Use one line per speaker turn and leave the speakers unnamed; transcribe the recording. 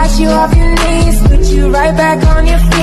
wash you off your knees, put you right back on your feet.